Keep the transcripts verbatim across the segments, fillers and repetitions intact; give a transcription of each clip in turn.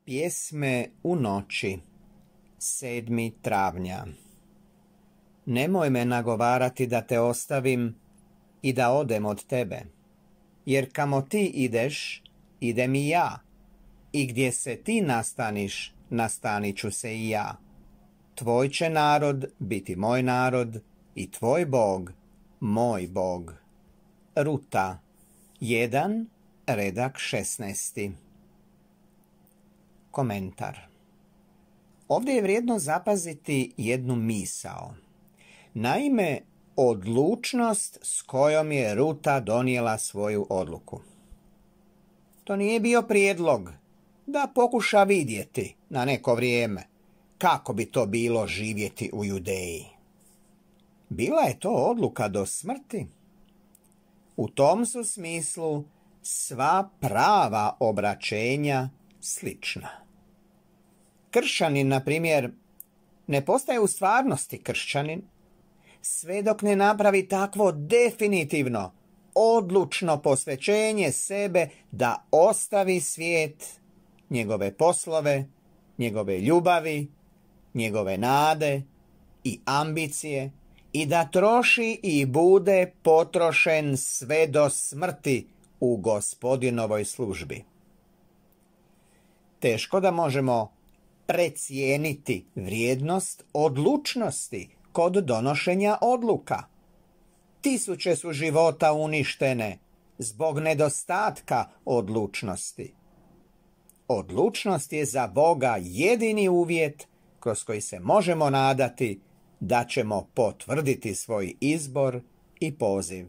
Pjesme u noći, sedmi travnja. Nemoj me nagovarati da te ostavim i da odem od tebe, jer kamo ti ideš, idem i ja, i gdje se ti nastaniš, nastanit ću se i ja. Tvoj će narod biti moj narod i tvoj Bog, moj Bog. Ruta, jedan, redak šesnaesti. Komentar. Ovdje je vrijedno zapaziti jednu misao. Naime, odlučnost s kojom je Ruta donijela svoju odluku. To nije bio prijedlog da pokuša vidjeti na neko vrijeme kako bi to bilo živjeti u Judeji. Bila je to odluka do smrti. U tom su smislu sva prava obraćenja slična. Kršćanin, na primjer, ne postaje u stvarnosti kršćanin sve dok ne napravi takvo definitivno, odlučno posvećenje sebe da ostavi svijet, njegove poslove, njegove ljubavi, njegove nade i ambicije i da troši i bude potrošen sve do smrti u Gospodinovoj službi. Teško da možemo precijeniti vrijednost odlučnosti kod donošenja odluka. Tisuće su života uništene zbog nedostatka odlučnosti. Odlučnost je za Boga jedini uvjet kroz koji se možemo nadati da ćemo potvrditi svoj izbor i poziv.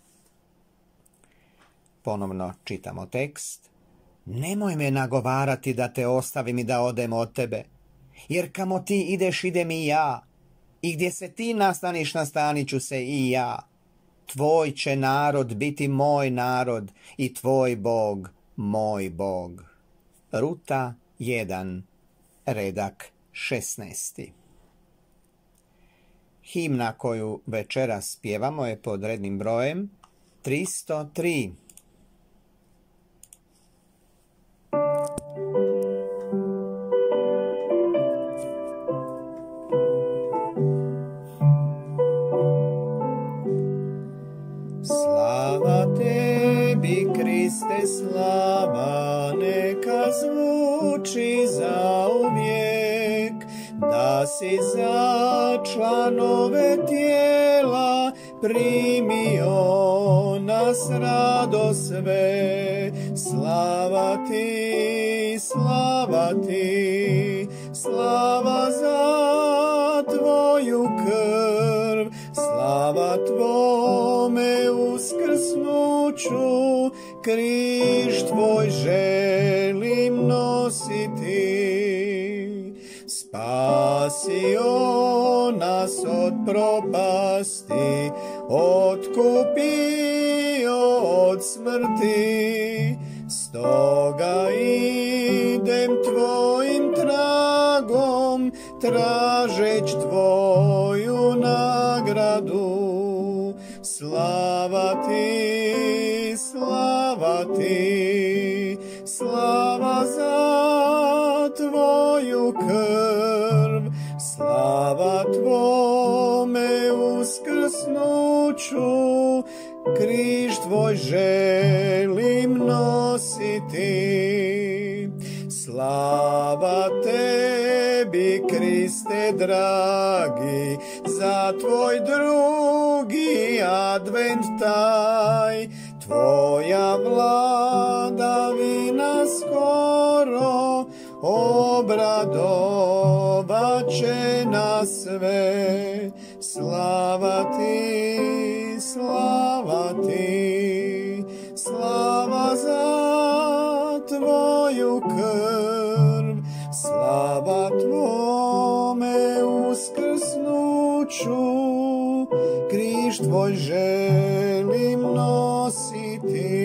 Ponovno čitamo tekst. Nemoj me nagovarati da te ostavim i da odem od tebe, jer kamo ti ideš, idem i ja, i gdje se ti nastaniš, nastanit ću se i ja. Tvoj će narod biti moj narod i tvoj Bog, moj Bog. Ruta jedan, redak šesnaesti. Himna koju večeras pjevamo je pod rednim brojem tristo tri. Slava tebi, Kriste, slava, neka zvuči zauvijek, da si za članove tijela primio nas rado sve. Slava ti, slava ti, slava za tvoju krv, slava tvome uskrsnuću, križ tvoj želim nositi. Spasio nas od propasti, otkupio od smrti, stoga idem tvojim tragom, tražeć tvoju nagradu. Slava ti, slava ti, slava za tvoju krv, slava tvome uskrsnuću, križ tvoj želim nositi. Slava tebi, Kriste dragi, za tvoj drugi advent taj, tvoja vladavina skoro obradovat će nas sve. Slava ti, slava ti, slava za tvoju krv, slava tvome uskrsnuću, križ tvoj želim nositi.